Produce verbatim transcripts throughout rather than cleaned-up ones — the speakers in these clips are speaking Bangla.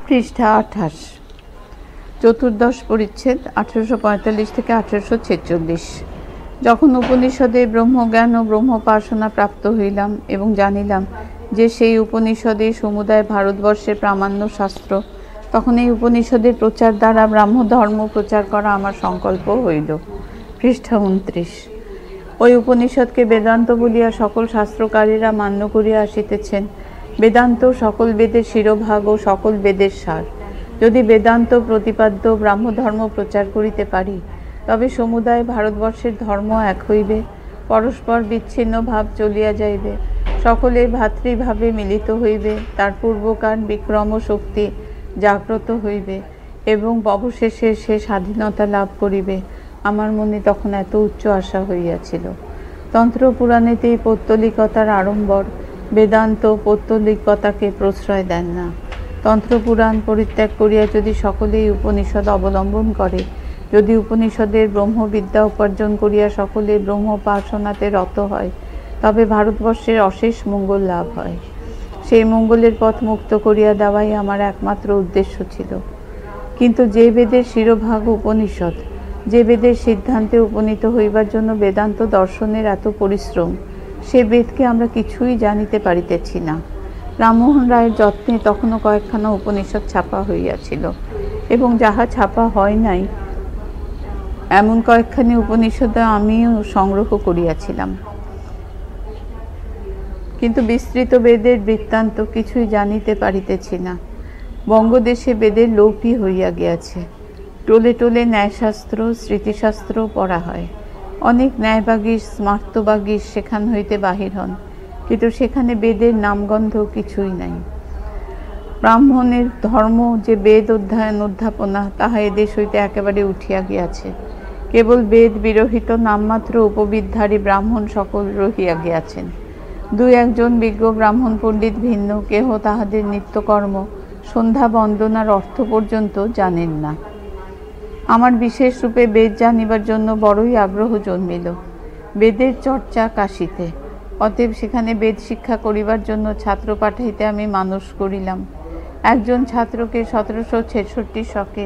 পৃষ্ঠা আঠাশ, চতুর্দশ পরিচ্ছেদ, আঠেরোশো পঁয়তাল্লিশ থেকে আঠেরোশো ছেচল্লিশ। যখন উপনিষদে ব্রহ্মজ্ঞান ও ব্রহ্মোপাসনা প্রাপ্ত হইলাম এবং জানিলাম যে সেই উপনিষদে সমুদায় ভারতবর্ষের প্রামাণ্য শাস্ত্র, তখন এই উপনিষদের প্রচার দ্বারা ব্রাহ্মধর্ম প্রচার করা আমার সংকল্প হইল। পৃষ্ঠা উনত্রিশ। ওই উপনিষদকে বেদান্ত বলিয়া সকল শাস্ত্রকারীরা মান্য করিয়া আসিতেছেন। বেদান্ত সকল বেদের শিরোভাগ ও সকল বেদের সার। যদি বেদান্ত প্রতিপাদ্য ব্রাহ্মধর্ম প্রচার করিতে পারি, তবে সমুদায় ভারতবর্ষের ধর্ম এক হইবে, পরস্পর বিচ্ছিন্ন ভাব চলিয়া যাইবে, সকলে ভাতৃভাবে মিলিত হইবে, তার পূর্বকার বিক্রম শক্তি জাগ্রত হইবে এবং অবশেষে সে স্বাধীনতা লাভ করিবে। আমার মনে তখন এত উচ্চ আশা হইয়াছিল। তন্ত্র পুরাণেতেই পৌত্তলিকতার আড়ম্বর, বেদান্ত পৌত্তলিকতাকে প্রশ্রয় দেন না। তন্ত্রপুরাণ পরিত্যাগ করিয়া যদি সকলেই উপনিষদ অবলম্বন করে, যদি উপনিষদের ব্রহ্মবিদ্যা উপার্জন করিয়া সকলে ব্রহ্মোপাসনাতে রত হয়, তবে ভারতবর্ষের অশেষ মঙ্গল লাভ হয়। সেই মঙ্গলের পথ মুক্ত করিয়া দেওয়াই আমার একমাত্র উদ্দেশ্য ছিল। কিন্তু যে বেদের শিরোভাগ উপনিষদ, যে বেদের সিদ্ধান্তে উপনীত হইবার জন্য বেদান্ত দর্শনের এত পরিশ্রম, সে বেদকে আমরা কিছুই জানিতে পারিতেছি না। রামমোহন রায়ের যত্নে তখনও কয়েকখানা উপনিষদ ছাপা হইয়াছিল এবং যাহা ছাপা হয় নাই এমন কয়েকখানি উপনিষদ আমিও সংগ্রহ করিয়াছিলাম। কিন্তু বিস্তৃত বেদের বৃত্তান্ত কিছুই জানিতে পারিতেছি না। বঙ্গদেশে বেদের লোপই হইয়া গিয়াছে। টোলে টোলে ন্যায়শাস্ত্র, স্মৃতিশাস্ত্র পড়া হয়। অনেক ন্যায়বাগীশ, স্মার্তবাগীশ সেখান হইতে বাহির হন, কিন্তু সেখানে বেদের নামগন্ধ কিছুই নাই। ব্রাহ্মণের ধর্ম যে বেদ অধ্যয়ন অধ্যাপনা, তাহা এদেশ হইতে একেবারে উঠিয়া গিয়াছে। কেবল বেদ বিরহিত নামমাত্র উপবিদধারী ব্রাহ্মণ সকল রহিয়া গিয়াছেন। দুই একজন বিজ্ঞ ব্রাহ্মণ পণ্ডিত ভিন্ন, কেহ তাহাদের নিত্যকর্ম সন্ধ্যা বন্দনার অর্থ পর্যন্ত জানেন না। আমার বিশেষ রূপে বেদ জানিবার জন্য বড়ই আগ্রহ জন্মিল। বেদের চর্চা কাশীতে, অতএব সেখানে বেদ শিক্ষা করিবার জন্য ছাত্র পাঠাইতে আমি মানস করিলাম। একজন ছাত্রকে সতেরোশো ছেষট্টি শকে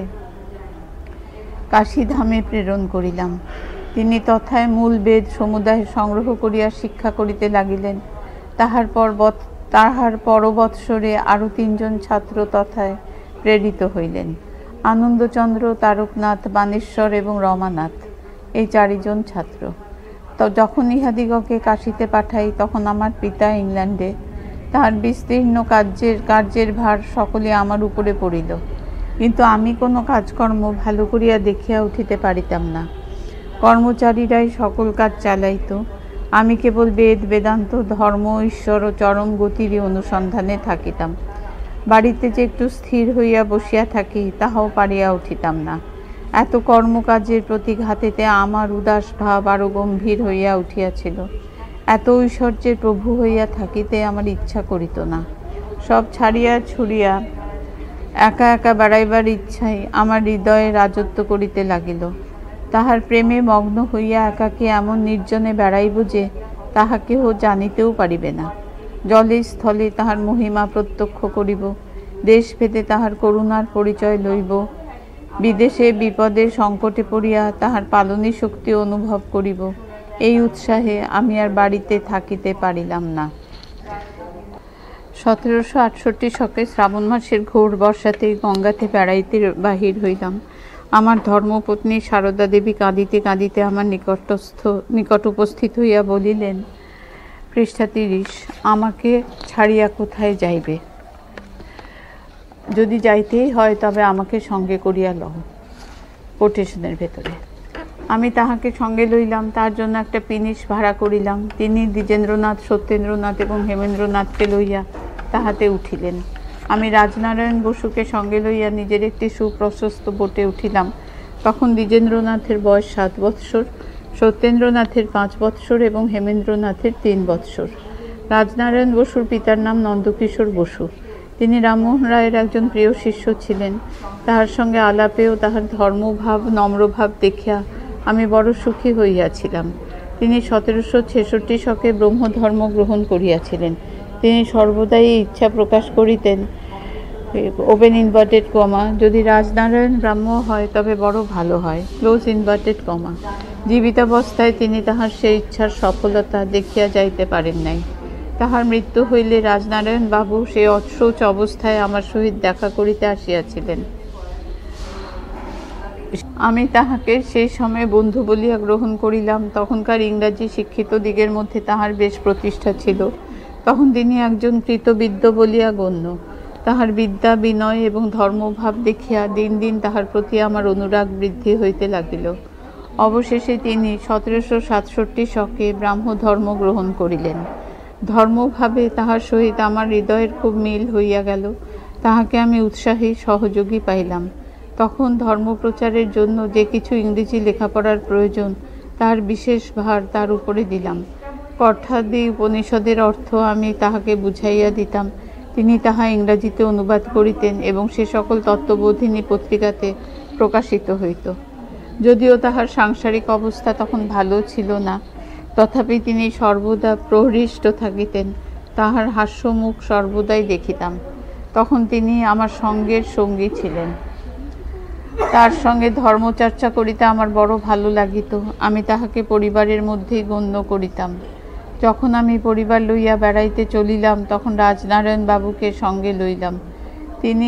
কাশীধামে প্রেরণ করিলাম। তিনি তথায় মূল বেদ সমুদায় সংগ্রহ করিয়া শিক্ষা করিতে লাগিলেন। তাহার পর তাহার পরবৎসরে আরও তিনজন ছাত্র তথায় প্রেরিত হইলেন। আনন্দচন্দ্র, তারকনাথ, বানেশ্বর এবং রমানাথ, এই চারিজন ছাত্র। তো যখন ইহাদিগকে কাশীতে পাঠাই, তখন আমার পিতা ইংল্যান্ডে। তাহার বিস্তীর্ণ কার্যের কার্যের ভার সকলে আমার উপরে পড়িল, কিন্তু আমি কোনো কাজকর্ম ভালো করিয়া দেখিয়া উঠিতে পারিতাম না। কর্মচারীরাই সকল কাজ চালাইত। আমি কেবল বেদ, বেদান্ত, ধর্ম, ঈশ্বর ও চরম গতিরই অনুসন্ধানে থাকিতাম। বাড়িতে যে একটু স্থির হইয়া বসিয়া থাকি, তাহাও পারিয়া উঠিতাম না। এত কর্মকাজের প্রতিঘাতেতে আমার উদাস ভাব আরও গম্ভীর হইয়া উঠিয়াছিল। এত ঐশ্বর্যের প্রভু হইয়া থাকিতে আমার ইচ্ছা করিত না। সব ছাড়িয়া ছুড়িয়া একা একা বেড়াইবার ইচ্ছাই আমার হৃদয়ে রাজত্ব করিতে লাগিল। তাহার প্রেমে মগ্ন হইয়া একাকী এমন নির্জনে বেড়াইব যে তাহা কেহ জানিতেও পারিবে না। জলে স্থলে তাহার মহিমা প্রত্যক্ষ করিব, দেশ ভেদে তাহার করুণার পরিচয় লইব, বিদেশে বিপদে সংকটে পড়িয়া তাহার পালনী শক্তি অনুভব করিব। এই উৎসাহে আমি আর বাড়িতে থাকিতে পারিলাম না। সতেরোশো আটষট্টি শকে শ্রাবণ মাসের ঘোর বর্ষাতেই গঙ্গাতে বেড়াইতে বাহির হইলাম। আমার ধর্মপত্নী সারদা দেবী কাঁদিতে কাঁদিতে আমার নিকটস্থ নিকট উপস্থিত হইয়া বলিলেন, পৃষ্ঠা তিরিশ, আমাকে ছাড়িয়া কোথায় যাইবে? যদি যাইতেই হয় তবে আমাকে সঙ্গে করিয়া লও, কোটেশনের ভেতরে। আমি তাহাকে সঙ্গে লইলাম। তার জন্য একটা পিনিস ভাড়া করিলাম। তিনি দ্বিজেন্দ্রনাথ, সত্যেন্দ্রনাথ এবং হেমেন্দ্রনাথকে লইয়া তাহাতে উঠিলেন। আমি রাজনারায়ণ বসুকে সঙ্গে লইয়া নিজের একটি সুপ্রশস্ত বোটে উঠিলাম। তখন দ্বিজেন্দ্রনাথের বয়স সাত বৎসর, সত্যেন্দ্রনাথের পাঁচ বৎসর এবং হেমেন্দ্রনাথের তিন বৎসর। রাজনারায়ণ বসুর পিতার নাম নন্দকিশোর বসু। তিনি রামমোহন রায়ের একজন প্রিয় শিষ্য ছিলেন। তাহার সঙ্গে আলাপেও তাহার ধর্মভাব, নম্রভাব দেখিয়া আমি বড় সুখী হইয়াছিলাম। তিনি সতেরোশো ছেষট্টি শকে ব্রহ্মধর্ম গ্রহণ করিয়াছিলেন। তিনি সর্বদাই ইচ্ছা প্রকাশ করিতেন ওপেন ইনভার্টেড কমা, যদি রাজনারায়ণ ব্রাহ্ম হয় তবে বড় ভালো হয়, ক্লোজ ইনভার্টেড কমা। জীবিতাবস্থায় তিনি তাহার সেই ইচ্ছার সফলতা দেখিয়া যাইতে পারেন নাই। তাহার মৃত্যু হইলে রাজনারায়ণ বাবু সেই অশৌচ অবস্থায় আমার সহিত দেখা করিতে আসিয়াছিলেন। আমি তাহাকে সেই সময় বন্ধু বলিয়া গ্রহণ করিলাম। তখনকার ইংরাজি শিক্ষিত দিগের মধ্যে তাহার বেশ প্রতিষ্ঠা ছিল। তখন তিনি একজন কৃতবিদ্য বলিয়া গণ্য। তাহার বিদ্যা, বিনয় এবং ধর্মভাব দেখিয়া দিন দিন তাহার প্রতি আমার অনুরাগ বৃদ্ধি হইতে লাগিল। অবশেষে তিনি সতেরোশো সাতষট্টি শকে ব্রাহ্ম ধর্ম গ্রহণ করিলেন। ধর্মভাবে তাহার সহিত আমার হৃদয়ের খুব মিল হইয়া গেল। তাহাকে আমি উৎসাহী সহযোগী পাইলাম। তখন ধর্মপ্রচারের জন্য যে কিছু ইংরেজি লেখাপড়ার প্রয়োজন, তার বিশেষ ভার তার উপরে দিলাম। কঠাদি উপনিষদের অর্থ আমি তাহাকে বুঝাইয়া দিতাম। তিনি তাহা ইংরাজিতে অনুবাদ করিতেন এবং সে সকল তত্ত্ববোধিনী পত্রিকাতে প্রকাশিত হইত। যদিও তাহার সাংসারিক অবস্থা তখন ভালো ছিল না, তথাপি তিনি সর্বদা প্রহৃষ্ট থাকিতেন। তাহার হাস্যমুখ সর্বদাই দেখিতাম। তখন তিনি আমার সঙ্গের সঙ্গী ছিলেন। তার সঙ্গে ধর্মচর্চা করিতে আমার বড় ভালো লাগিত। আমি তাহাকে পরিবারের মধ্যেই গণ্য করিতাম। যখন আমি পরিবার লইয়া বেড়াইতে চলিলাম, তখন রাজনারায়ণ বাবুকে সঙ্গে লইলাম। তিনি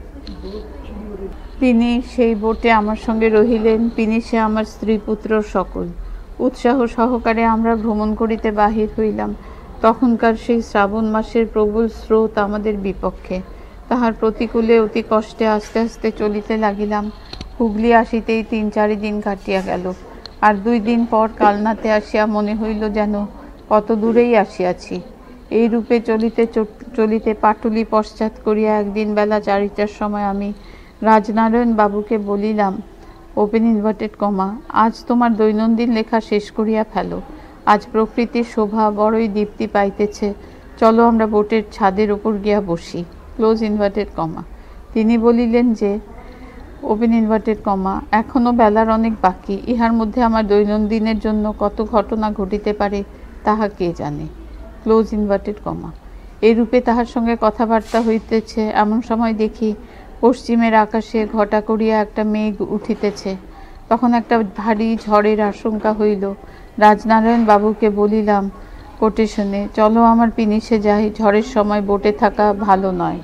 তিনি সেই বোটে আমার সঙ্গে রহিলেন। তিনি সে আমার স্ত্রী পুত্র সকল। উৎসাহ সহকারে আমরা ভ্রমণ করিতে বাহির হইলাম। তখনকার সেই শ্রাবণ মাসের প্রবল স্রোত আমাদের বিপক্ষে। তাহার প্রতিকূলে অতি কষ্টে আস্তে আস্তে চলিতে লাগিলাম। হুগলি আসিতেই তিন চারি দিন কাটিয়া গেল। আর দুই দিন পর কালনাতে আসিয়া মনে হইল যেন কত দূরেই আসিয়াছি। এই রূপে চলিতে চলিতে পাটুলি পশ্চাৎ করিয়া একদিন বেলা চারিটার সময় আমি রাজনারায়ণ বাবুকে বলিলাম, ওপেন ইনভার্টেড কমা, আজ তোমার দৈনন্দিন লেখা শেষ করিয়া ফেলো। আজ প্রকৃতির শোভা বড়ই দীপ্তি পাইতেছে। চলো আমরা বোটের ছাদের উপর গিয়া বসি, ক্লোজ ইনভার্টেড কমা। তিনি বলিলেন যে, ওপেন ইনভার্টেড কমা, এখনও বেলার অনেক বাকি। ইহার মধ্যে আমার দৈনন্দিনের জন্য কত ঘটনা ঘটিতে পারে তাহা কে জানে, ক্লোজ ইনভার্টেড কমা। এই রূপে তাহার সঙ্গে কথাবার্তা হইতেছে। এমন সময় দেখি পশ্চিমের আকাশে ঘটা করিয়া একটা মেঘ উঠিতেছে। তখন একটা ভারী ঝড়ের আশঙ্কা হইল। রাজনারায়ণ বাবুকে বলিলাম কোটেশনে, চলো আমার পিনিসে যাই, ঝড়ের সময় বোটে থাকা ভালো নয়।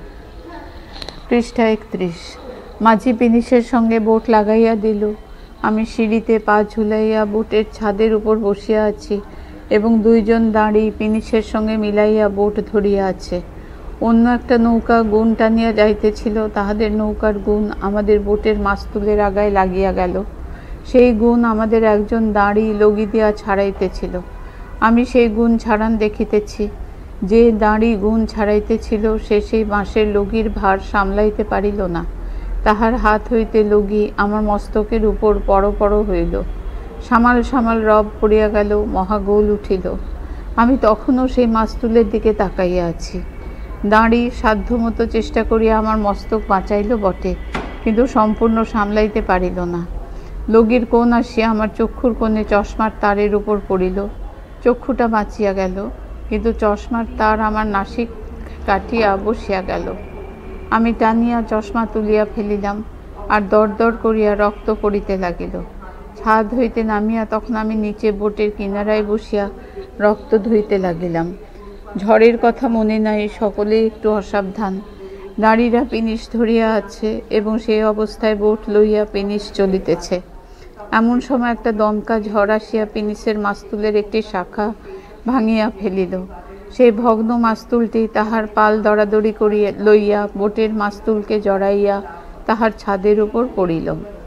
পৃষ্ঠা একত্রিশ। মাঝি পিনিসের সঙ্গে বোট লাগাইয়া দিল। আমি সিঁড়িতে পা ঝুলাইয়া বোটের ছাদের উপর বসিয়া আছি এবং দুইজন দাঁড়ি পিনিসের সঙ্গে মিলাইয়া বোট ধরিয়া আছে। অন্য একটা নৌকা গুণ টানিয়া যাইতেছিল। তাহাদের নৌকার গুণ আমাদের বোটের মাস্তুলের আগায় লাগিয়া গেল। সেই গুণ আমাদের একজন দাঁড়ি লগি দিয়া ছাড়াইতেছিল। আমি সেই গুণ ছাড়ান দেখিতেছি। যে দাঁড়ি গুণ ছাড়াইতেছিল সে সেই বাঁশের লগির ভার সামলাইতে পারিল না। তাহার হাত হইতে লগি আমার মস্তকের উপর পড় পড় হইল। সামাল সামাল রব পড়িয়া গেল, মহাগোল উঠিল। আমি তখনও সেই মাস্তুলের দিকে তাকাইয়া আছি। দাঁড়ি সাধ্যমতো চেষ্টা করিয়া আমার মস্তক বাঁচাইল বটে, কিন্তু সম্পূর্ণ সামলাইতে পারিল না। লগির কোণ আসিয়া আমার চক্ষুর কোণে চশমার তারের উপর পড়িল। চক্ষুটা বাঁচিয়া গেল, কিন্তু চশমার তার আমার নাসিক কাটিয়া বসিয়া গেল। আমি টানিয়া চশমা তুলিয়া ফেলিলাম, আর দর দর করিয়া রক্ত পড়িতে লাগিল। ছাদ হইতে নামিয়া তখন আমি নিচে বোটের কিনারায় বসিয়া রক্ত ধুইতে লাগিলাম। ঝড়ের কথা মনে নাই, সকলেই একটু অসাবধান। দাঁড়িরা পিনিস ধরিয়া আছে এবং সেই অবস্থায় বোট লইয়া পিনিস চলিতেছে। এমন সময় একটা দমকা ঝড় আসিয়া পিনিসের মাস্তুলের একটি শাখা ভাঙিয়া ফেলিল। সেই ভগ্ন মাস্তুলটি তাহার পাল দড়াদড়ি করিয়া লইয়া বোটের মাস্তুলকে জড়াইয়া তাহার ছাদের উপর পড়িল।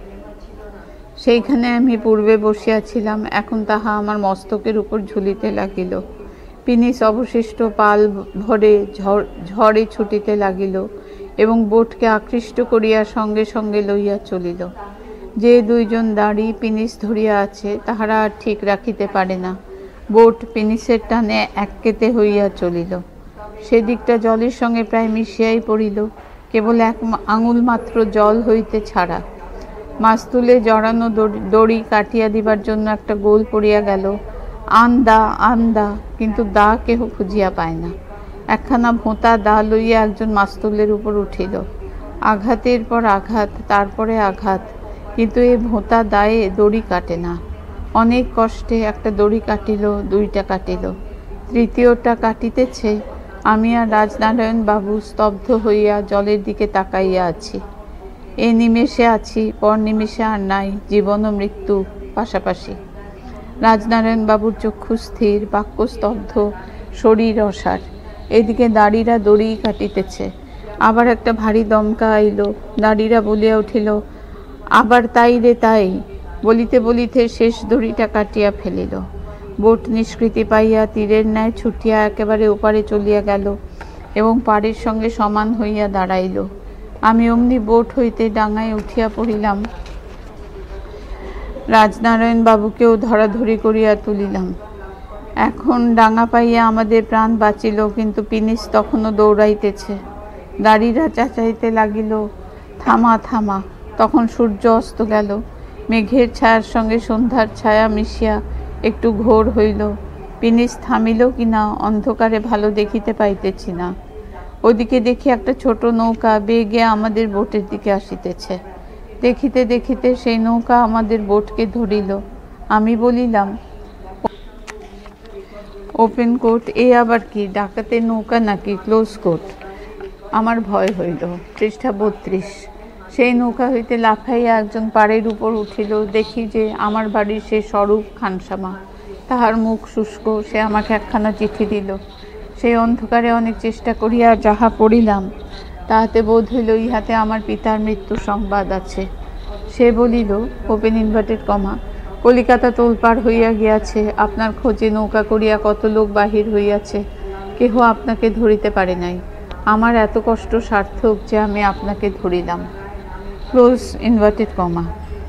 সেইখানে আমি পূর্বে বসিয়াছিলাম, এখন তাহা আমার মস্তকের উপর ঝুলিতে লাগিল। পিনিস অবশিষ্ট পাল ভরে ঝড়ে ছুটিতে লাগিল এবং বোটকে আকৃষ্ট করিয়া সঙ্গে সঙ্গে লইয়া চলিল। যে দুইজন দাঁড়ি পিনিস ধরিয়া আছে তাহারা আর ঠিক রাখিতে পারে না। বোট পিনিসের টানে এককেতে হইয়া চলিল। সেদিকটা জলের সঙ্গে প্রায় মিশিয়াই পড়িল, কেবল এক আঙুল মাত্র জল হইতে ছাড়া। মাস্তুলে জড়ানো দড়ি কাটিয়া দিবার জন্য একটা গোল পড়িয়া গেল। আন দা আন দা, কিন্তু দা কেহ খুঁজিয়া পায় না। একখানা ভোঁতা দা লইয়া একজন মাস্তুলের উপর উঠিল। আঘাতের পর আঘাত, তারপরে আঘাত, কিন্তু এ ভোঁতা দায়ে দড়ি কাটে না। অনেক কষ্টে একটা দড়ি কাটিল, দুইটা কাটিল, তৃতীয়টা কাটিতেছে। আমি আর রাজনারায়ণ বাবু স্তব্ধ হইয়া জলের দিকে তাকাইয়া আছি। এ নিমেষে আছি, পর নিমেষে আর নাই, জীবন ও মৃত্যু পাশাপাশি। রাজনারায়ণ বাবুর চক্ষু স্থির, বাক্য স্তব্ধ, শরীর অসাড়। এদিকে দাড়িরা দড়ি কাটিতেছে। আবার একটা ভারী দমকা আইল। দাড়িরা বলিয়া উঠিল, আবার তাই রে তাই। বলিতে বলিতে শেষ দড়িটা কাটিয়া ফেলিল। বোট নিষ্কৃতি পাইয়া তীরের ন্যায় ছুটিয়া একেবারে ওপারে চলিয়া গেল এবং পাড়ের সঙ্গে সমান হইয়া দাঁড়াইল। আমি অমনি বোট হইতে ডাঙায় উঠিয়া পড়িলাম। রাজনারায়ণ বাবুকেও ধরাধরি করিয়া তুলিলাম। এখন ডাঙা পাইয়া আমাদের প্রাণ বাঁচিল, কিন্তু পিনিস তখনও দৌড়াইতেছে। দাড়িরা চাচাইতে লাগিল, থামা থামা। তখন সূর্য অস্ত গেল। মেঘের ছায়ার সঙ্গে সন্ধ্যার ছায়া মিশিয়া একটু ঘোর হইল। পিনিস থামিল কিনা অন্ধকারে ভালো দেখিতে পাইতেছি না। ওদিকে দেখি একটা ছোট নৌকা বেগে আমাদের বোটের দিকে আসিতেছে। দেখিতে দেখিতে সেই নৌকা আমাদের বোটকে ধরিল। আমি বলিলাম, ওপেন কোর্ট, এ আবার কি? ডাকাতের নৌকা নাকি ক্লোজ কোর্ট? আমার ভয় হইল। পৃষ্ঠা বত্রিশ। সেই নৌকা হইতে লাফাইয়া একজন পাড়ের উপর উঠিল। দেখি যে আমার বাড়ির সে স্বরূপ খানসামা। তাহার মুখ শুষ্ক। সে আমাকে একখানা চিঠি দিল। সেই অন্ধকারে অনেক চেষ্টা করিয়া যাহা পড়িলাম, তাহাতে বোধ হইল ইহাতে আমার পিতার মৃত্যু সংবাদ আছে। সে বলিল, ওপেন ইনভার্টেড কমা, কলিকাতা তোলপাড় হইয়া গিয়াছে। আপনার খোঁজে নৌকা করিয়া কত লোক বাহির হইয়াছে, কেহ আপনাকে ধরিতে পারে নাই। আমার এত কষ্ট সার্থক যে আমি আপনাকে ধরিলাম। Close inverted comma.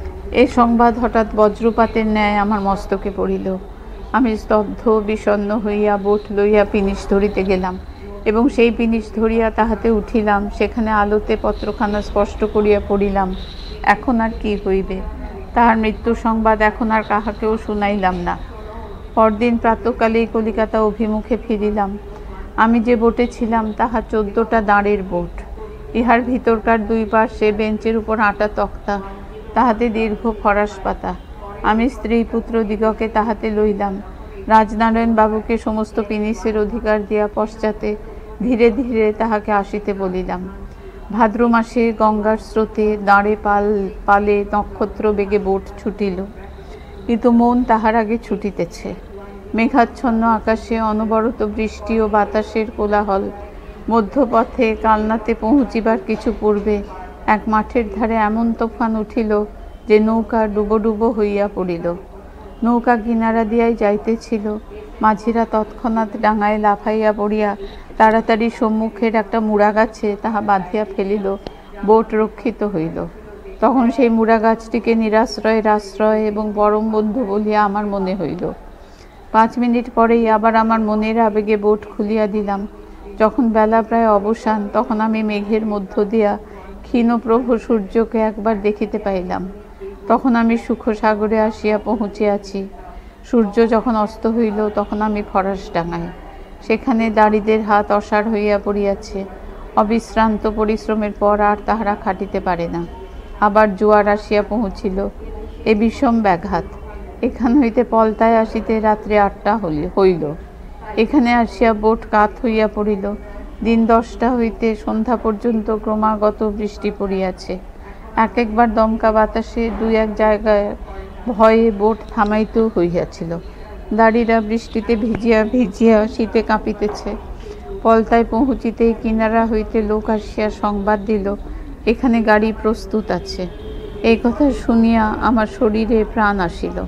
এ সংবাদ হঠাৎ বজ্রপাতের ন্যায় আমার মস্তকে পড়িল। আমি স্তব্ধ বিষণ্ণ হইয়া বোট লইয়া পিনিস ধরিতে গেলাম এবং সেই পিনিস ধরিয়া তাহাতে উঠিলাম। সেখানে আলোতে পত্রখানা স্পষ্ট করিয়া পড়িলাম। এখন আর কি হইবে? তাহার মৃত্যু সংবাদ এখন আর কাহাকেও শুনাইলাম না। পরদিন প্রাতঃকালেই কলিকাতা অভিমুখে ফিরিলাম। আমি যে বোটে ছিলাম তাহা চোদ্দটা দাঁড়ের বোট। ইহার ভিতরকার দুই পাশে বেঞ্চের উপর আটা তক্তা, তাহাতে দীর্ঘ ফরাস পাতা। আমি স্ত্রী পুত্র দিগকে তাহাতে লইলাম। রাজনারায়ণ বাবুকে সমস্ত পিনিসের অধিকার দিয়া পশ্চাতে ধীরে ধীরে তাহাকে আসিতে বলিলাম। ভাদ্র মাসে গঙ্গার স্রোতে দাঁড়ে পাল পালে নক্ষত্র বেগে বোট ছুটিল, কিন্তু মন তাহার আগে ছুটিতেছে। মেঘাচ্ছন্ন আকাশে অনবরত বৃষ্টি ও বাতাসের কোলাহল। মধ্যপথে কালনাতে পৌঁছিবার কিছু পূর্বে এক মাঠের ধারে এমন তুফান উঠিল যে নৌকা ডুবো ডুবো হইয়া পড়িল। নৌকা কিনারা দিয়াই যাইতেছিল। মাঝিরা তৎক্ষণাৎ ডাঙায় লাফাইয়া পড়িয়া তাড়াতাড়ি সম্মুখের একটা মুড়া গাছে তাহা বাঁধিয়া ফেলিল। বোট রক্ষিত হইল। তখন সেই মুড়া গাছটিকে নিরাশ্রয়ের আশ্রয় এবং পরম বন্ধু বলিয়া আমার মনে হইল। পাঁচ মিনিট পরেই আবার আমার মনের আবেগে বোট খুলিয়া দিলাম। যখন বেলা প্রায় অবসান, তখন আমি মেঘের মধ্য দিয়া ক্ষীণপ্রভ সূর্যকে একবার দেখিতে পাইলাম। তখন আমি সুখসাগরে আসিয়া পৌঁছিয়াছি। সূর্য যখন অস্ত হইল, তখন আমি ফরাস ডাঙায়। সেখানে দাড়িদের হাত অসাড় হইয়া পড়িয়াছে। অবিশ্রান্ত পরিশ্রমের পর আর তাহারা খাটিতে পারে না। আবার জোয়ার আসিয়া পৌঁছিল। এ বিষম ব্যাঘাত। এখান হইতে পলতায় আসিতে রাত্রে আটটা হইল। এখানে আসিয়া বোট কাত হইয়া পড়িল। দিন দশটা হইতে সন্ধ্যা পর্যন্ত ক্রমাগত বৃষ্টি পড়িয়াছে। এক একবার দমকা বাতাসে দুই এক জায়গায় ভয়ে বোট থামাইতেও হইয়াছিল। দাড়িরা বৃষ্টিতে ভিজিয়া ভিজিয়া শীতে কাঁপিতেছে। পলতায় পৌঁছিতেই কিনারা হইতে লোক আসিয়া সংবাদ দিল, এখানে গাড়ি প্রস্তুত আছে। এই কথা শুনিয়া আমার শরীরে প্রাণ আসিল।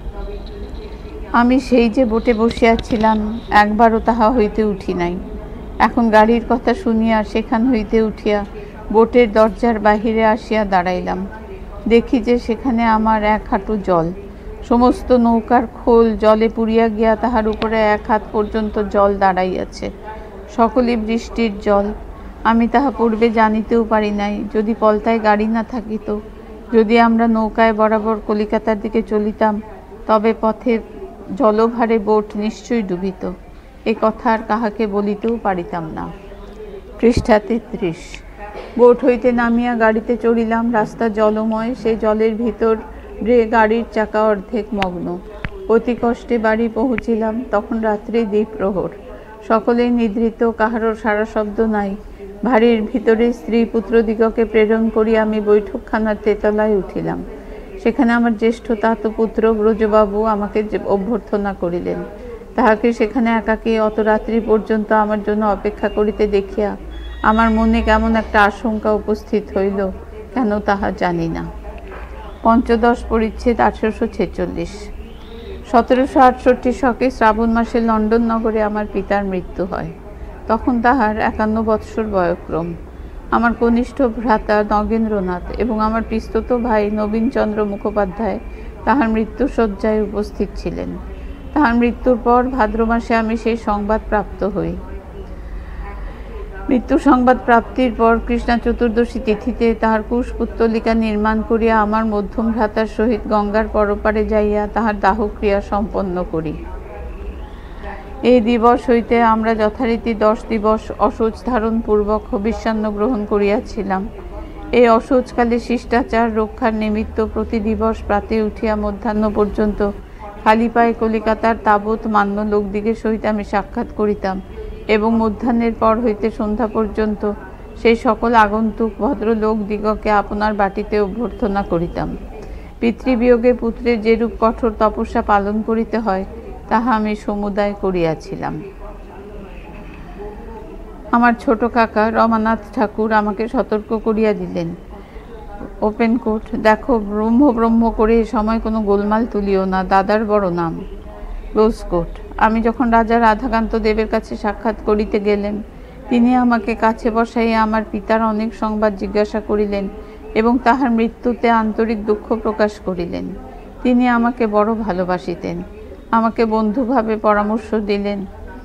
আমি সেই যে বোটে বসিয়াছিলাম, একবারও তাহা হইতে উঠি নাই। এখন গাড়ির কথা শুনিয়া সেখান হইতে উঠিয়া বোটের দরজার বাহিরে আসিয়া দাঁড়াইলাম। দেখি যে সেখানে আমার এক হাঁটু জল। সমস্ত নৌকার খোল জলে পুড়িয়া গিয়া তাহার উপরে এক হাত পর্যন্ত জল দাঁড়াইয়াছে। সকলই বৃষ্টির জল। আমি তাহা পূর্বে জানিতেও পারি নাই। যদি পলতায় গাড়ি না থাকিত, যদি আমরা নৌকায় বরাবর কলিকাতার দিকে চলিতাম, তবে পথে জলভারে বোট নিশ্চয়ই ডুবিত। এ কথা আর কাহাকে বলিতেও পারিতাম না। পৃষ্ঠা তেত্রিশ। বোট হইতে নামিয়া গাড়িতে চড়িলাম। রাস্তা জলময়, সেই জলের ভিতরে গাড়ির চাকা অর্ধেক মগ্ন। অতি কষ্টে বাড়ি পৌঁছিলাম। তখন রাত্রি দ্বিপ্রহর, সকলেই নিদ্রিত, কাহারও সারা শব্দ নাই। বাড়ির ভিতরে স্ত্রী পুত্রদিগকে প্রেরণ করিয়া আমি বৈঠকখানার তেতলায় উঠিলাম। সেখানে আমার জ্যেষ্ঠ তাতো পুত্র ব্রজবাবু আমাকে অভ্যর্থনা করিলেন। তাহাকে সেখানে একাকী অত রাত্রি পর্যন্ত আমার জন্য অপেক্ষা করিতে দেখিয়া আমার মনে কেমন একটা আশঙ্কা উপস্থিত হইল, কেন তাহা জানি না। পঞ্চদশ পরিচ্ছেদ। আঠারোশো ছেচল্লিশ সতেরোশো আটষট্টি শকে শ্রাবণ মাসে লন্ডন নগরে আমার পিতার মৃত্যু হয়। তখন তাহার একান্ন বৎসর বয়ক্রম। আমার কনিষ্ঠ ভ্রাতা নগেন্দ্রনাথ এবং আমার পিস্তত ভাই নবীনচন্দ্র মুখোপাধ্যায় তাহার মৃত্যুশয্যায় উপস্থিত ছিলেন। তাহার মৃত্যুর পর ভাদ্র মাসে আমি সেই সংবাদ প্রাপ্ত হই। মৃত্যু সংবাদ প্রাপ্তির পর কৃষ্ণা চতুর্দশী তিথিতে তাহার কুশপুত্তলিকা নির্মাণ করিয়া আমার মধ্যম ভ্রাতার সহিত গঙ্গার পরপারে যাইয়া তাহার দাহক্রিয়া সম্পন্ন করি। এই দিবস হইতে আমরা যথারীতি দশ দিবস অশৌচ ধারণ পূর্বক হবিষ্যান্ন গ্রহণ করিয়াছিলাম। এই অশৌচকালে শিষ্টাচার রক্ষার নিমিত্ত প্রতি দিবস প্রাতে উঠিয়া মধ্যাহ্ন পর্যন্ত খালি পায়ে কলিকাতার তাবৎ মান্য লোকদিগের সহিত আমি সাক্ষাৎ করিতাম এবং মধ্যাহ্নের পর হইতে সন্ধ্যা পর্যন্ত সেই সকল আগন্তুক ভদ্রলোক দিগকে আপনার বাটিতে অভ্যর্থনা করিতাম। পিতৃবিয়োগে পুত্রের যেরূপ কঠোর তপস্যা পালন করিতে হয় তাহা আমি সমুদায় করিয়াছিলাম। আমার ছোট কাকা রমানাথ ঠাকুর আমাকে সতর্ক করিয়া দিলেন, ওপেন কোট, দেখো ব্রহ্ম ব্রহ্ম করে সময় কোনো গোলমাল তুলিও না, দাদার বড় নাম। Close quote. আমি যখন রাজা রাধাকান্ত দেবের কাছে সাক্ষাৎ করিতে গেলেন, তিনি আমাকে কাছে বসাইয়া আমার পিতার অনেক সংবাদ জিজ্ঞাসা করিলেন এবং তাহার মৃত্যুতে আন্তরিক দুঃখ প্রকাশ করিলেন। তিনি আমাকে বড় ভালোবাসিতেন, আমাকে বন্ধুভাবে পরামর্শ দিলেন।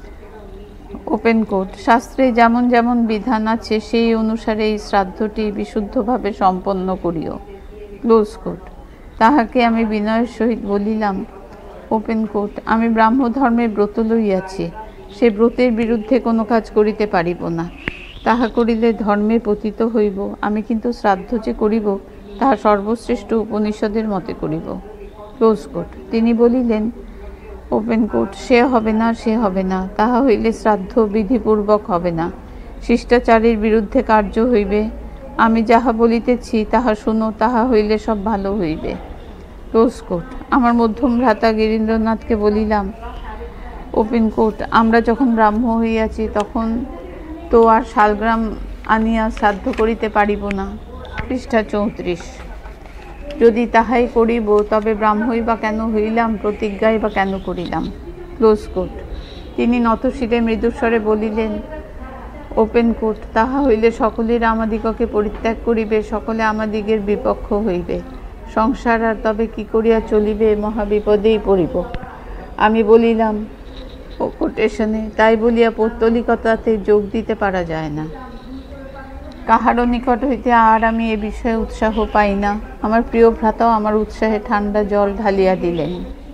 Open quote. শাস্ত্রে যেমন যেমন বিধান আছে সেই অনুসারে এই শ্রাদ্ধটি বিশুদ্ধভাবে সম্পন্ন করিও। Close quote. তাহাকে আমি বিনয়ের সহিত বলিলাম, ওপেন কোট, আমি ব্রাহ্ম ধর্মের ব্রত লইয়াছি, সে ব্রতের বিরুদ্ধে কোনো কাজ করিতে পারিব না। তাহা করিলে ধর্মে পতিত হইব। আমি কিন্তু শ্রাদ্ধ যে করিব তাহা সর্বশ্রেষ্ঠ উপনিষদের মতে করিব। Close quote. তিনি বলিলেন, ওপেন কোট, সে হবে না, সে হবে না, তাহা হইলে শ্রাদ্ধ বিধিপূর্বক হবে না, শিষ্টাচারের বিরুদ্ধে কার্য হইবে। আমি যাহা বলিতেছি তাহা শুনো, তাহা হইলে সব ভালো হইবে। Close quote. আমার মধ্যম ভ্রাতা গিরীন্দ্রনাথকে বলিলাম, ওপেন কোট, আমরা যখন ব্রাহ্ম হইয়াছি তখন তো আর শালগ্রাম আনিয়া শ্রাদ্ধ করিতে পারিব না। পৃষ্ঠা চৌত্রিশ। যদি তাহাই করিব তবে ব্রাহ্মই বা কেন হইলাম, প্রতিজ্ঞাই বা কেন করিলাম। Close quote. তিনি নতশিরে মৃদুস্বরে বলিলেন, ওপেন কোট, তাহা হইলে সকলের আমাদিগকে পরিত্যাগ করিবে, সকলে আমাদিগের বিপক্ষ হইবে, সংসার আর তবে কি করিয়া চলিবে, মহাবিপদেই পড়িব। আমি বলিলাম, ও কোটেশনে, তাই বলিয়া পৌত্তলিকতাতে যোগ দিতে পারা যায় না। কাহারও নিকট হইতে আর আমি এ বিষয়ে উৎসাহ পাই না। আমার প্রিয় ভ্রাতাও আমার উৎসাহে ঠান্ডা জল ঢালিয়া দিলেন।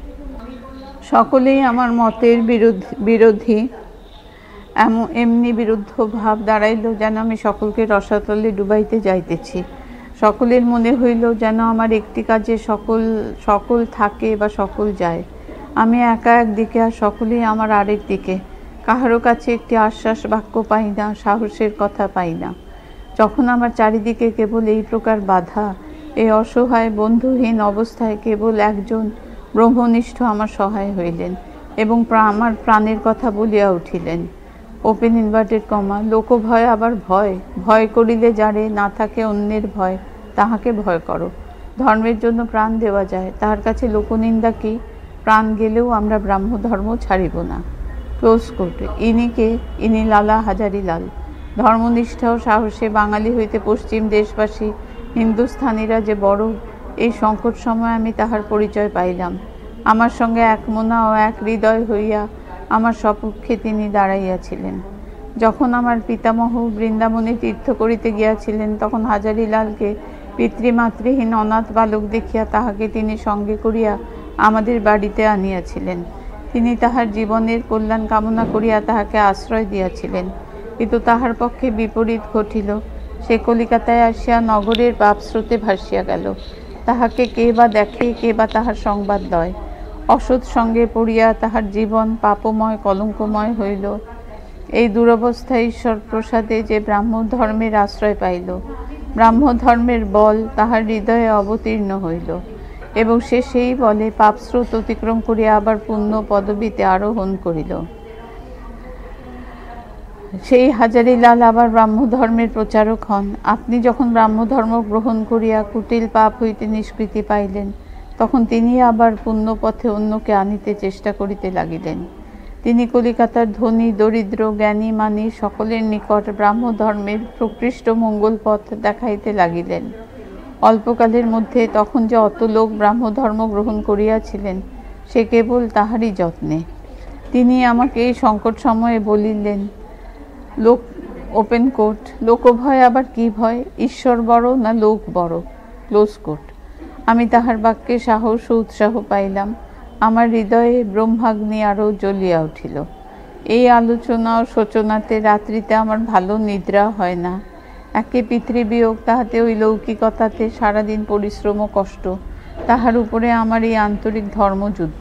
সকলেই আমার মতের বিরোধী, এমন এমনি বিরুদ্ধ ভাব দাঁড়াইল যেন আমি সকলকে রসাতলে ডুবাইতে যাইতেছি। সকলের মনে হইল যেন আমার একটি কাজে সকল সকল থাকে বা সকল যায়। আমি একা একদিকে আর সকলেই আমার আরেক দিকে। কাহারও কাছে একটি আশ্বাস বাক্য পাই না, সাহসের কথা পাই না। যখন আমার চারিদিকে কেবল এই প্রকার বাধা, এই অসহায় বন্ধুহীন অবস্থায় কেবল একজন ব্রহ্মনিষ্ঠ আমার সহায় হইলেন এবং আমার প্রাণের কথা বলিয়া উঠিলেন। Open inverted comma. লোকভয় আবার ভয়, ভয় করিলে যারে না থাকে অন্যের ভয়, তাহাকে ভয় করো। ধর্মের জন্য প্রাণ দেওয়া যায়, তাহার কাছে লোকনিন্দা কি? প্রাণ গেলেও আমরা ব্রাহ্ম ধর্ম ছাড়িব না। Close quote. ইনি কে? ইনি লালা হাজারিলাল। ধর্মনিষ্ঠা ও সাহসে বাঙালি হইতে পশ্চিম দেশবাসী হিন্দুস্থানীরা যে বড়, এই সংকট সময় আমি তাহার পরিচয় পাইলাম। আমার সঙ্গে এক মনা ও এক হৃদয় হইয়া আমার সপক্ষে তিনি দাঁড়াইয়াছিলেন। যখন আমার পিতামহ বৃন্দাবনে তীর্থ করিতে গিয়াছিলেন, তখন হাজারিলালকে পিতৃমাতৃহীন অনাথ বালক দেখিয়া তাহাকে তিনি সঙ্গে করিয়া আমাদের বাড়িতে আনিয়াছিলেন। তিনি তাহার জীবনের কল্যাণ কামনা করিয়া তাহাকে আশ্রয় দিয়াছিলেন, কিন্তু তাহার পক্ষে বিপরীত ঘটিল। সে কলিকাতায় আসিয়া নগরের পাপ স্রোতে ভাসিয়া গেল। তাহাকে কে বা দেখে, কে বা তাহার সংবাদ লয়। অসৎ সঙ্গে পড়িয়া তাহার জীবন পাপময় কলঙ্কময় হইল। এই দুরবস্থায় ঈশ্বর প্রসাদে যে ব্রাহ্ম ধর্মের আশ্রয় পাইল, ব্রাহ্ম ধর্মের বল তাহার হৃদয়ে অবতীর্ণ হইল এবং সে সেই বলে পাপস্রোত অতিক্রম করিয়া আবার পুণ্য পদবীতে আরোহণ করিল। সেই হাজারীলাল আবার ব্রাহ্ম ধর্মের প্রচারক হন। আপনি যখন ব্রাহ্ম ধর্ম গ্রহণ করিয়া কুটিল পাপ হইতে নিষ্কৃতি পাইলেন, তখন তিনি আবার পুণ্যপথে অন্যকে আনিতে চেষ্টা করিতে লাগিলেন। তিনি কলিকাতার ধনী দরিদ্র জ্ঞানী মানী সকলের নিকট ব্রাহ্ম ধর্মের প্রকৃষ্ট মঙ্গল পথ দেখাইতে লাগিলেন। অল্পকালের মধ্যে তখন যে অত লোক ব্রাহ্ম ধর্ম গ্রহণ করিয়াছিলেন, সে কেবল তাহারই যত্নে। তিনি আমাকে এই সংকট সময়ে বলিলেন, লোক ওপেন কোট, লোকভয় আবার কি ভয়, ঈশ্বর বড় না লোক বড়, ক্লোজ কোট। আমি তাহার বাক্যে সাহস ও উৎসাহ পাইলাম। আমার হৃদয়ে ব্রহ্মাগ্নি আরও জ্বলিয়া উঠিল। এই আলোচনা ও সূচনাতে রাত্রিতে আমার ভালো নিদ্রা হয় না। একে পিতৃবিয়োগ, তাহাতে ওই লৌকিকতাতে সারাদিন পরিশ্রম ও কষ্ট, তাহার উপরে আমার এই আন্তরিক ধর্মযুদ্ধ।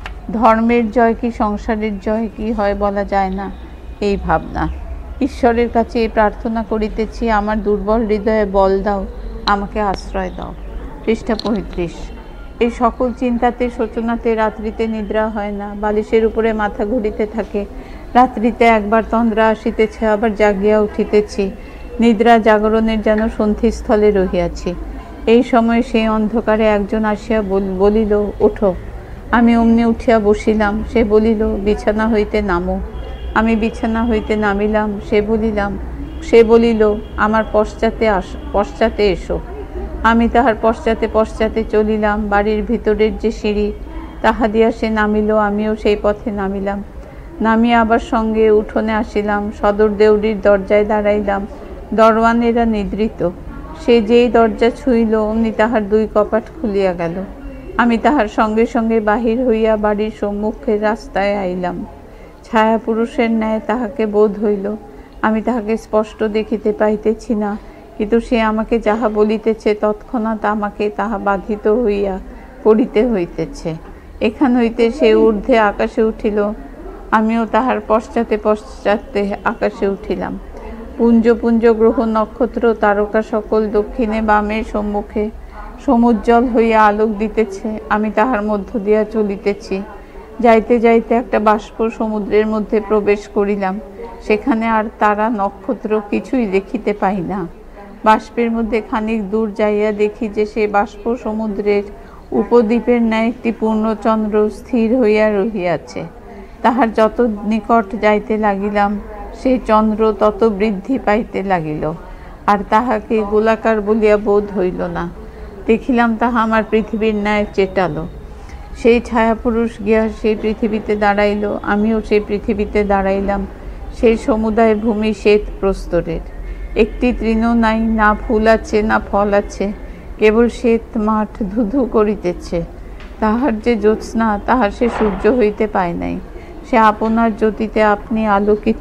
ধর্মের জয় কি সংসারের জয় কি হয় বলা যায় না, এই ভাবনা। ঈশ্বরের কাছে এই প্রার্থনা করিতেছি, আমার দুর্বল হৃদয়ে বল দাও, আমাকে আশ্রয় দাও। পৃষ্ঠা পঁয়ত্রিশ। এই সকল চিন্তাতে সূচনাতে রাত্রিতে নিদ্রা হয় না। বালিশের উপরে মাথা ঘুরিতে থাকে। রাত্রিতে একবার তন্দ্রা আসিতেছে, আবার জাগিয়া উঠিতেছি। নিদ্রা জাগরণের যেন সন্ধিস্থলে রহিয়াছি। এই সময় সেই অন্ধকারে একজন আসিয়া বলিল, ওঠো। আমি অমনি উঠিয়া বসিলাম। সে বলিল, বিছানা হইতে নামো। আমি বিছানা হইতে নামিলাম। সে বলিলাম সে বলিল আমার পশ্চাতে আস পশ্চাতে এসো। আমি তাহার পশ্চাতে পশ্চাতে চলিলাম। বাড়ির ভিতরের যে সিঁড়ি, তাহা দিয়া সে নামিল, আমিও সেই পথে নামিলাম। নামিয়া আবার সঙ্গে উঠোনে আসিলাম। সদর দেউড়ির দরজায় দাঁড়াইলাম। দরওয়ানেরা নিদ্রিত। সে যেই দরজা ছুঁইল, অমনি তাহার দুই কপাট খুলিয়া গেল। আমি তাহার সঙ্গে সঙ্গে বাহির হইয়া বাড়ির সম্মুখের রাস্তায় আইলাম। ছায়া পুরুষের ন্যায় তাহাকে বোধ হইল। আমি তাহাকে স্পষ্ট দেখিতে পাইতেছি না, কিন্তু সে আমাকে যাহা বলিতেছে তৎক্ষণাৎ আমাকে তাহা বাধিত হইয়া পড়িতে হইতেছে। এখান হইতে সে ঊর্ধ্বে আকাশে উঠিল, আমিও তাহার পশ্চাতে পশ্চাতে আকাশে উঠিলাম। পুঞ্জ পুঞ্জ গ্রহ নক্ষত্র তারকা সকল দক্ষিণে বামে সম্মুখে সমুজ্জ্বল হইয়া আলোক দিতেছে। আমি তাহার মধ্য দিয়া চলিতেছি। যাইতে যাইতে একটা বাষ্প সমুদ্রের মধ্যে প্রবেশ করিলাম। সেখানে আর তারা নক্ষত্র কিছুই দেখিতে পাই না। বাষ্পের মধ্যে খানিক দূর যাইয়া দেখি যে সে বাষ্প সমুদ্রের উপদ্বীপের ন্যায় একটি পূর্ণচন্দ্র স্থির হইয়া রহিয়াছে। তাহার যত নিকট যাইতে লাগিলাম, সেই চন্দ্র তত বৃদ্ধি পাইতে লাগিল, আর তাহাকে গোলাকার বলিয়া বোধ হইল না। দেখিলাম তাহা আমার পৃথিবীর ন্যায় চেটালো। সেই ছায়াপুরুষ গিয়া সেই পৃথিবীতে দাঁড়াইল, আমিও সেই পৃথিবীতে দাঁড়াইলাম। সেই সমুদায় ভূমি শ্বেত প্রস্তরের। একটি তৃণ নাই, না ফুল আছে না ফল আছে, কেবল শ্বেত মাঠ ধুধু করিতেছে। তাহার যে জ্যোৎস্না, তাহার সে সূর্য হইতে পায় নাই। সে আপনার জ্যোতিতে আপনি আলোকিত।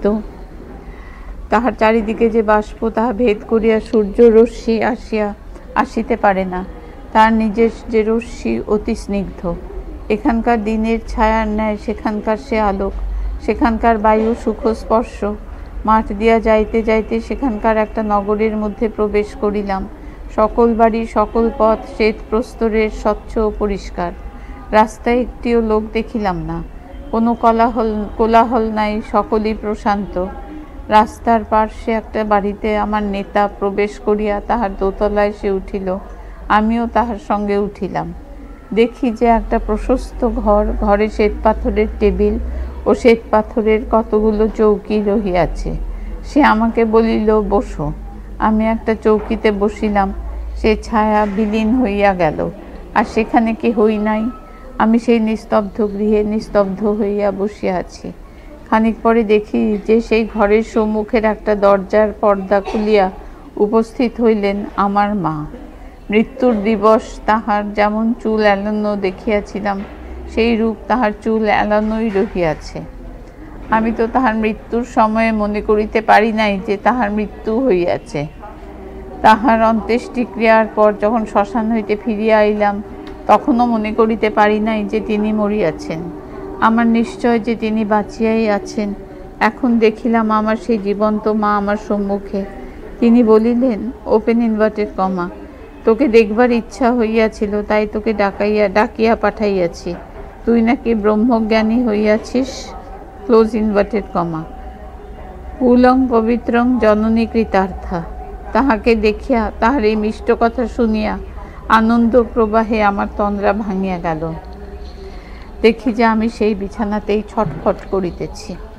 তাহার চারিদিকে যে বাষ্প, তাহা ভেদ করিয়া সূর্য রশ্মি আসিয়া আসিতে পারে না। তার নিজের যে রশ্মি অতি স্নিগ্ধ। এখানকার দিনের ছায়ার ন্যায় সেখানকার সে আলোক, সেখানকার বায়ু সুখ স্পর্শ। মাঠ দিয়া যাইতে যাইতে সেখানকার একটা নগরের মধ্যে প্রবেশ করিলাম। সকল বাড়ি সকল পথ শ্বেত প্রস্তরের, স্বচ্ছ ও পরিষ্কার। রাস্তায় একটিও লোক দেখিলাম না। কোনো কোলাহল কোলাহল নাই, সকলই প্রশান্ত। রাস্তার পার্শ্বে একটা বাড়িতে আমার নেতা প্রবেশ করিয়া তাহার দোতলায় সে উঠিল। আমিও তাহার সঙ্গে উঠিলাম। দেখি যে একটা প্রশস্ত ঘর, ঘরে শ্বেত পাথরের টেবিল ও শ্বেত পাথরের কতগুলো চৌকি রহিয়াছে। সে আমাকে বলিল, বসো। আমি একটা চৌকিতে বসিলাম। সে ছায়া বিলীন হইয়া গেল, আর সেখানে কি হই নাই। আমি সেই নিস্তব্ধ গৃহে নিস্তব্ধ হইয়া বসিয়া আছি। খানিক পরে দেখি যে সেই ঘরের সম্মুখের একটা দরজার পর্দা খুলিয়া উপস্থিত হইলেন আমার মা। মৃত্যুর দিবস তাহার যেমন চুল এলানো দেখিয়াছিলাম, সেই রূপ তাহার চুল এলানোই রহিয়াছে। আমি তো তাহার মৃত্যুর সময়ে মনে করিতে পারি নাই যে তাহার মৃত্যু হইয়াছে। তাহার অন্ত্যেষ্টিক্রিয়ার পর যখন শ্মশান হইতে ফিরিয়া আইলাম, তখনও মনে করিতে পারি নাই যে তিনি মরিয়াছেন। আমার নিশ্চয় যে তিনি বাঁচিয়াই আছেন। এখন দেখিলাম আমার সেই জীবন্ত মা আমার সম্মুখে। তিনি বলিলেন, ওপেন ইনভার্টেড কমা, তোকে দেখবার ইচ্ছা হইয়াছিল, তাই তোকে ডাকাইয়া ডাকিয়া পাঠাইয়াছি। তুই নাকি ব্রহ্মজ্ঞানী হইয়াছিস, ক্লোজ ইনভার্টেড কমা। কুলং পবিত্রং জননী কৃতার্থা। তাহাকে দেখিয়া, তাহার এই মিষ্ট কথা শুনিয়া আনন্দ প্রবাহে আমার তন্দ্রা ভাঙিয়া গেল। দেখি যে আমি সেই বিছানাতেই ছটফট করিতেছি।